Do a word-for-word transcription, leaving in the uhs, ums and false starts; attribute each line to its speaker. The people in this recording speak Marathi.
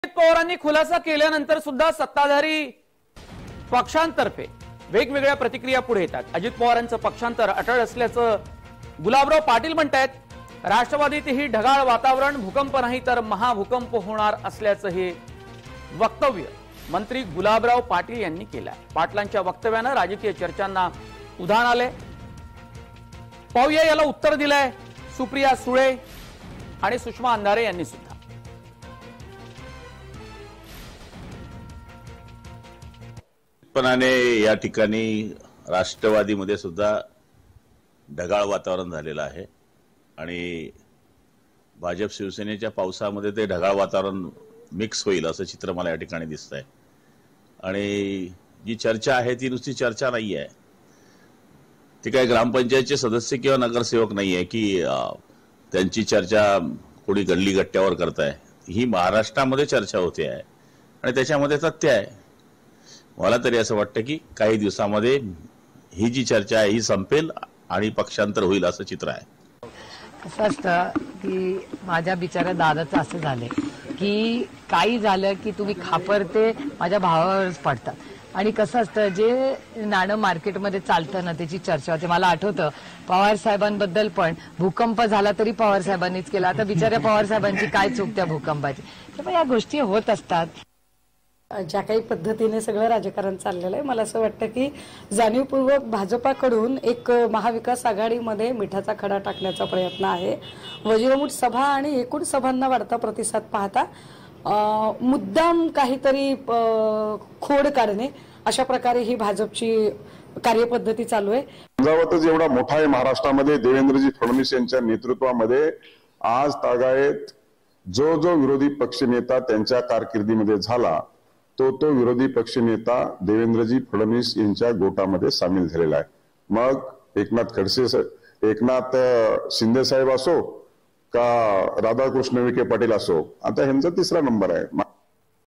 Speaker 1: पवारांनी खुलासा केल्यानंतर सुद्धा सत्ताधारी पक्षांतर्फे वेगवेगळ्या प्रतिक्रिया पुढे येतात। अजित पवारांचं पक्षांतर अटळ असल्याचं गुलाबराव पाटील म्हणतात। राष्ट्रवादीतही ढगाळ वातावरण, भूकंप नाही तर महाभूकंप होणार असल्याचं हे वक्तव्य मंत्री गुलाबराव पाटील यांनी केलं। पाटलांच्या वक्तव्यानं राजकीय चर्चांना उधाण आले। पाहूया याला उत्तर दिलंय सुप्रिया सुळे आणि सुषमा अंधारे यांनी सुद्धा।
Speaker 2: पणाने या ठिकाणी राष्ट्रवादीमध्ये सुद्धा ढगाळ वातावरण झालेलं आहे आणि भाजप शिवसेनेच्या पावसामध्ये ते ढगाळ वातावरण मिक्स होईल असं चित्र मला या ठिकाणी दिसतंय। आणि जी चर्चा आहे ती नुसती चर्चा नाही आहे, ती काय ग्रामपंचायतचे सदस्य किंवा नगरसेवक नाही आहे की त्यांची चर्चा कोणी गल्ली गट्ट्यावर करताय। ही महाराष्ट्रामध्ये चर्चा होते आहे आणि त्याच्यामध्ये तथ्य आहे। मला तरी असं वाटतं की काही दिवसांमध्ये ही जी चर्चा आहे ही संपेल आणि पक्षांतर होईल असं चित्र आहे।
Speaker 3: असं असतं की माझ्या बिचाऱ्या दादाचं असं झालंय की काही झालं की तुम्ही खापरते माझ्या भावावरच पडतात आणि कसं असतं जे नाणं मार्केटमध्ये चालतं ना त्याची चर्चा होते। मला आठवतं पवार साहेबांबद्दल पण भूकंप झाला तरी पवार साहेबांनीच केला। आता बिचाऱ्या पवार साहेबांची काय चूक त्या भूकंपाची, त्यामुळे या गोष्टी होत असतात।
Speaker 4: ज्या काही पद्धतीने सगळं राजकारण चाललेलं आहे, मला असं वाटतं की जाणीवपूर्वक भाजपाकडून एक महाविकास आघाडीमध्ये मिठाचा खडा टाकण्याचा प्रयत्न आहे। वज्रमुठ सभा आणि एकूण सभांना वाढता प्रतिसाद पाहता मुद्दाम काहीतरी खोड काढणे अशा प्रकारे ही भाजपची कार्यपद्धती चालू आहे।
Speaker 5: झंझावातच एवढा मोठा आहे महाराष्ट्रामध्ये देवेंद्रजी फडणवीस यांच्या नेतृत्वामध्ये। आज तागायत जो जो विरोधी पक्षनेता त्यांच्या कारकिर्दीमध्ये झाला तो तो विरोधी पक्षनेता देवेंद्रजी फडणवीस यांच्या गोटामध्ये सामील झालेला आहे। मग एकनाथ खडसे एकनाथ शिंदे साहेब असो का राधाकृष्ण विखे पाटील असो, आता ह्यांचा तिसरा नंबर आहे।